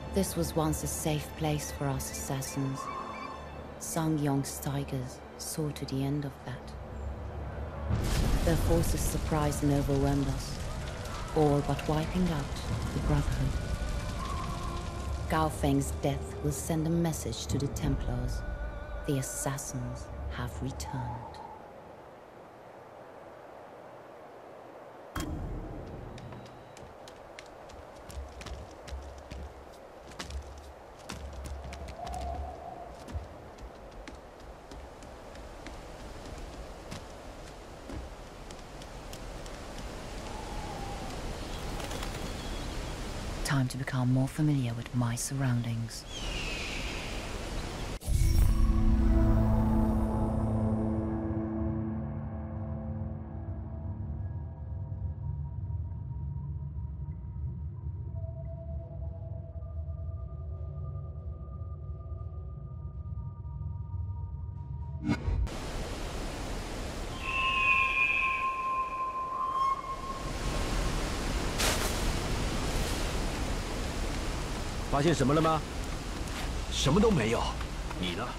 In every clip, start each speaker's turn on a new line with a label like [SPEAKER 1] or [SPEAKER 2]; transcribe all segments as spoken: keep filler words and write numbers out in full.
[SPEAKER 1] This was once a safe place for us assassins. Some young tigers saw to the end of that. Their forces surprised and overwhelmed us, all but wiping out the Brotherhood. Gao Feng's death will send a message to the Templars. The assassins have returned. Time to become more familiar with my surroundings.
[SPEAKER 2] 发现什么了吗？什么都没有。你呢？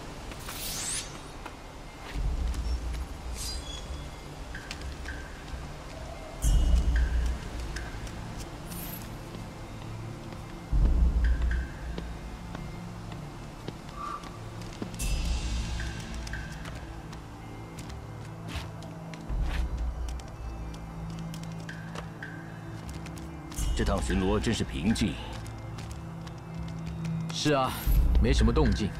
[SPEAKER 2] 这趟巡逻真是平静。
[SPEAKER 3] 是啊，没什么动静。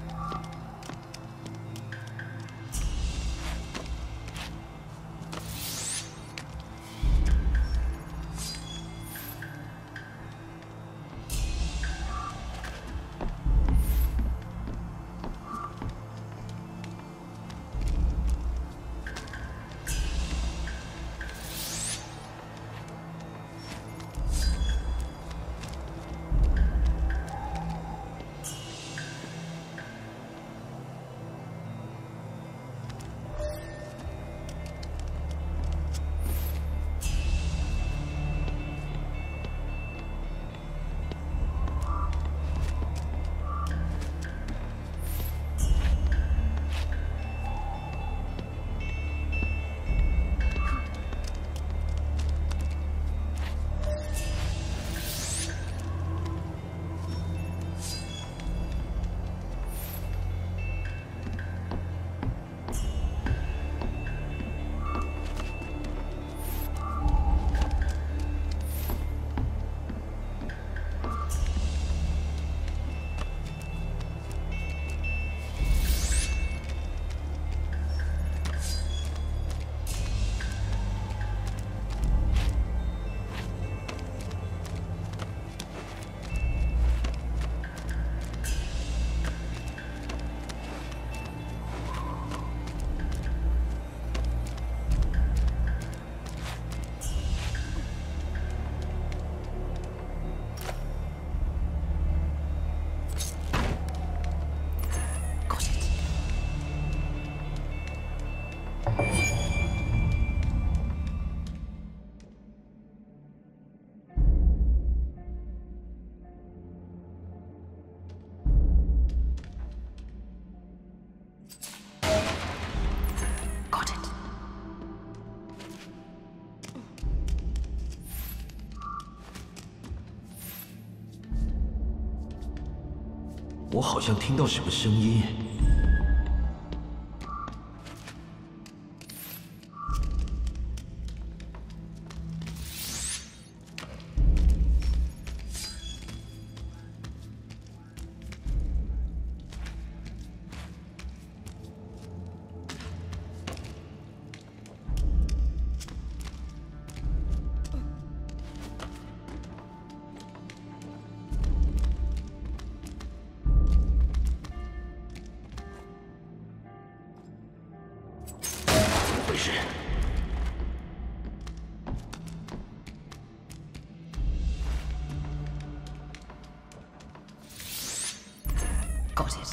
[SPEAKER 2] 我好像听到什么声音。回事？
[SPEAKER 1] Got it.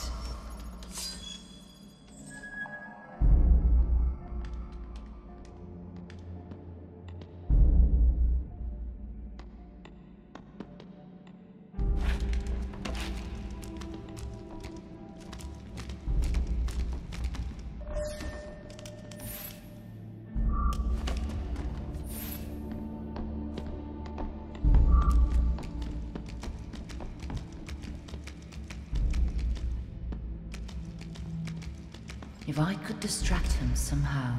[SPEAKER 1] If I could distract him somehow.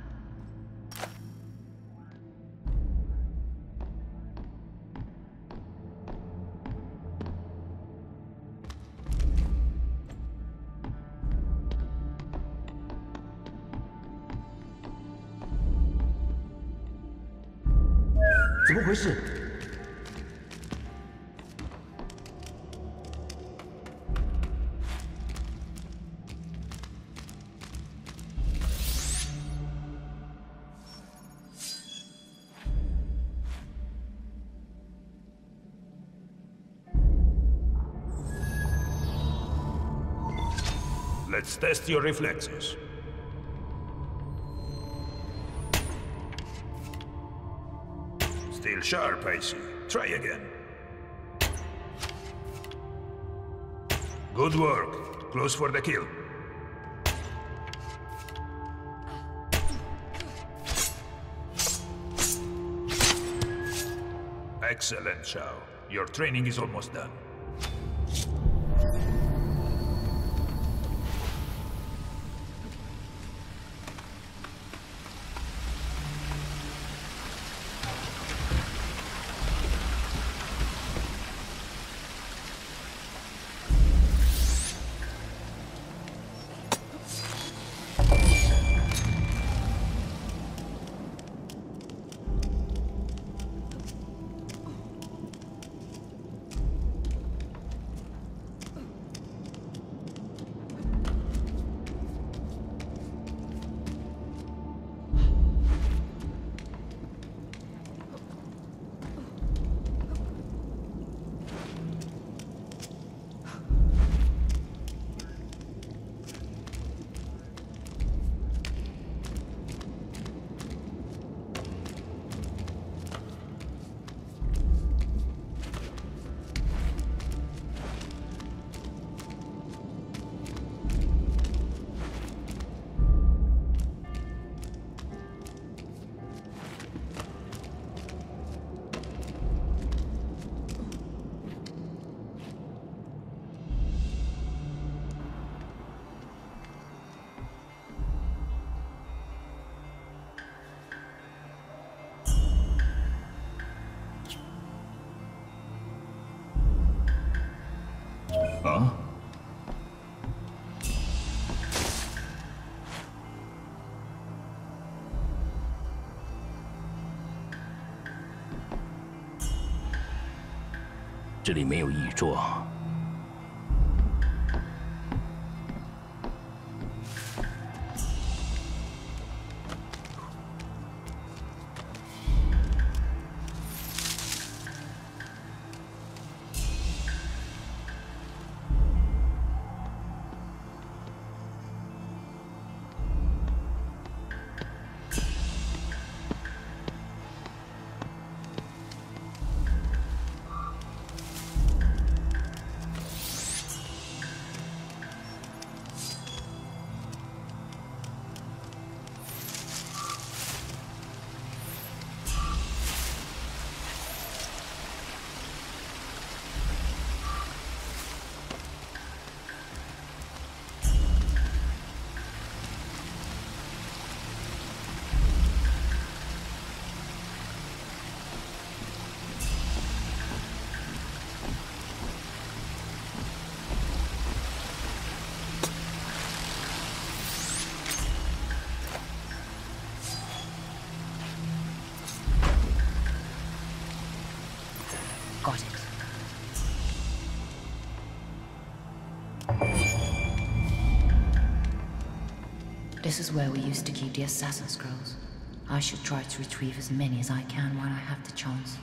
[SPEAKER 4] Let's test your reflexes. Still sharp, I see. Try again. Good work. Close for the kill. Excellent, Shao. Your training is almost done.
[SPEAKER 2] Huh?
[SPEAKER 3] 这里没有椅座。
[SPEAKER 1] Got it. This is where we used to keep the assassin scrolls. I should try to retrieve as many as I can while I have the chance.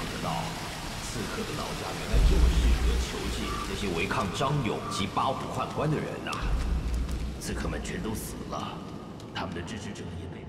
[SPEAKER 3] 不到，刺客的老家原来这么适合囚禁那些违抗张勇及八虎宦官的人呐、啊！刺客们全都死了，他们的支持者也被……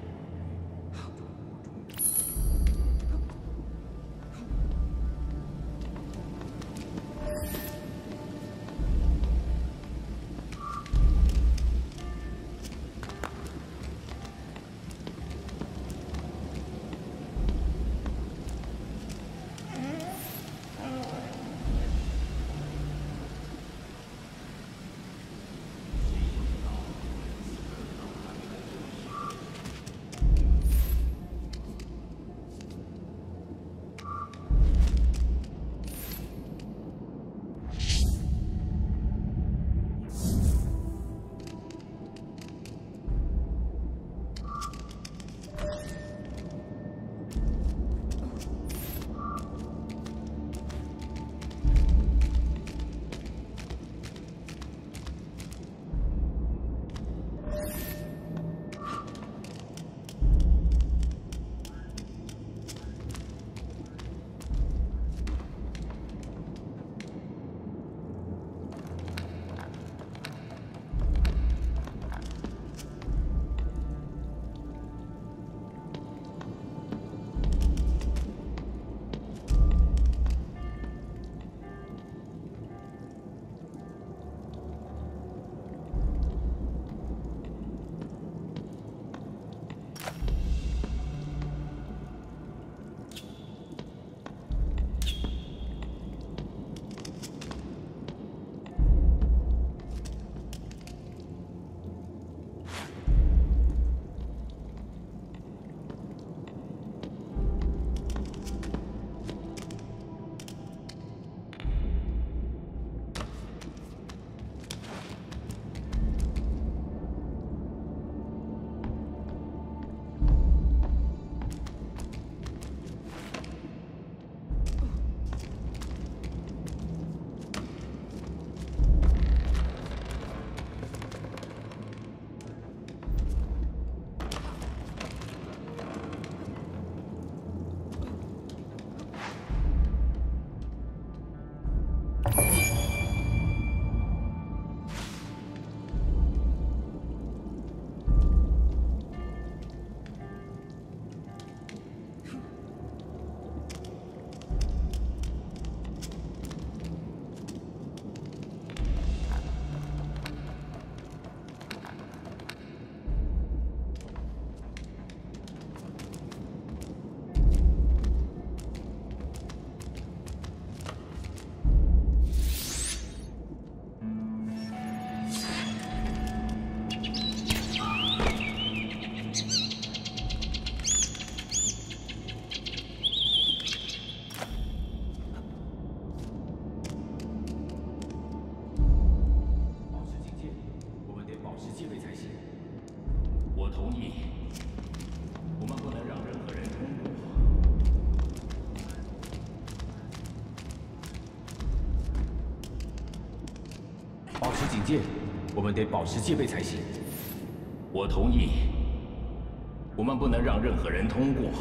[SPEAKER 5] 警戒，我们得保持戒备才行。
[SPEAKER 3] 我同意，我们不能让任何人通过。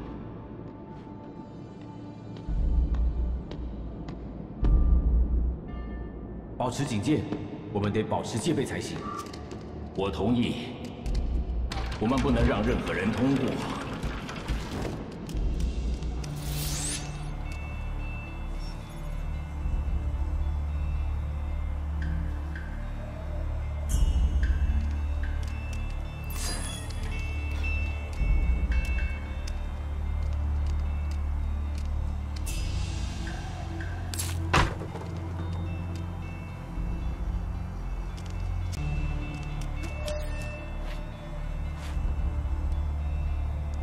[SPEAKER 5] 保持警戒，我们得保持戒备才行。
[SPEAKER 3] 我同意，我们不能让任何人通过。
[SPEAKER 5] 保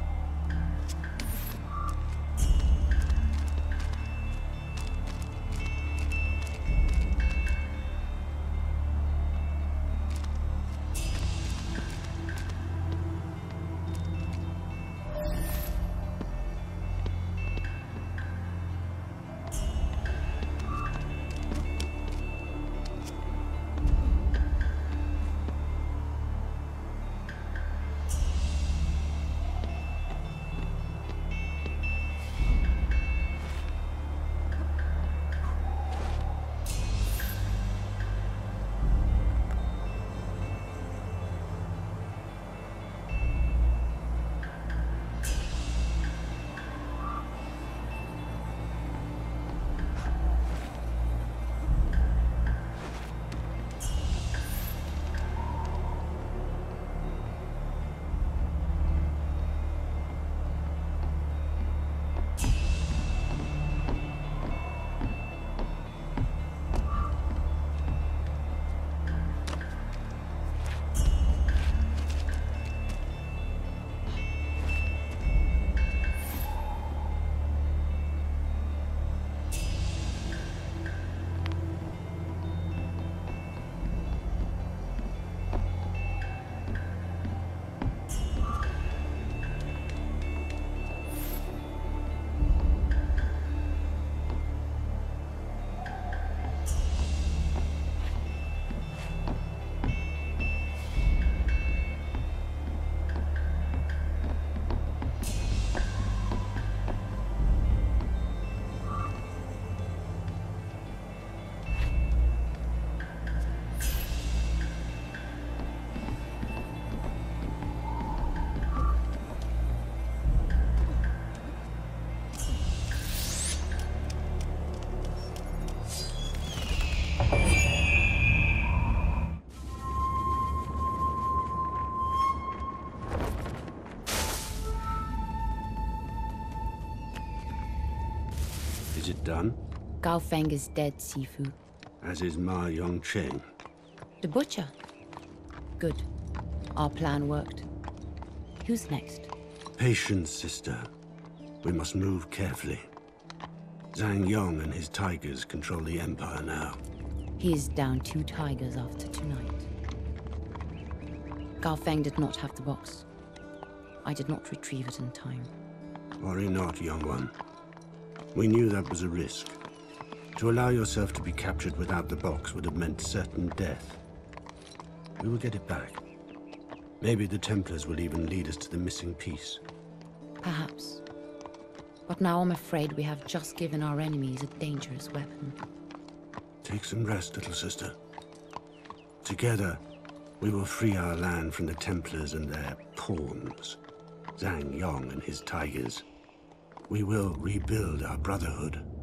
[SPEAKER 6] done?
[SPEAKER 1] Gao Feng is dead, Sifu.
[SPEAKER 6] As is Ma Yongqing.
[SPEAKER 1] The butcher? Good. Our plan worked. Who's next?
[SPEAKER 6] Patience, sister. We must move carefully. Zhang Yong and his tigers control the Empire now.
[SPEAKER 1] He is down two tigers after tonight. Gao Feng did not have the box. I did not retrieve it in time.
[SPEAKER 6] Worry not, young one. We knew that was a risk. To allow yourself to be captured without the box would have meant certain death. We will get it back. Maybe the Templars will even lead us to the missing piece.
[SPEAKER 1] Perhaps. But now I'm afraid we have just given our enemies a dangerous weapon.
[SPEAKER 6] Take some rest, little sister. Together, we will free our land from the Templars and their pawns. Zhang Yong and his tigers. We will rebuild our brotherhood.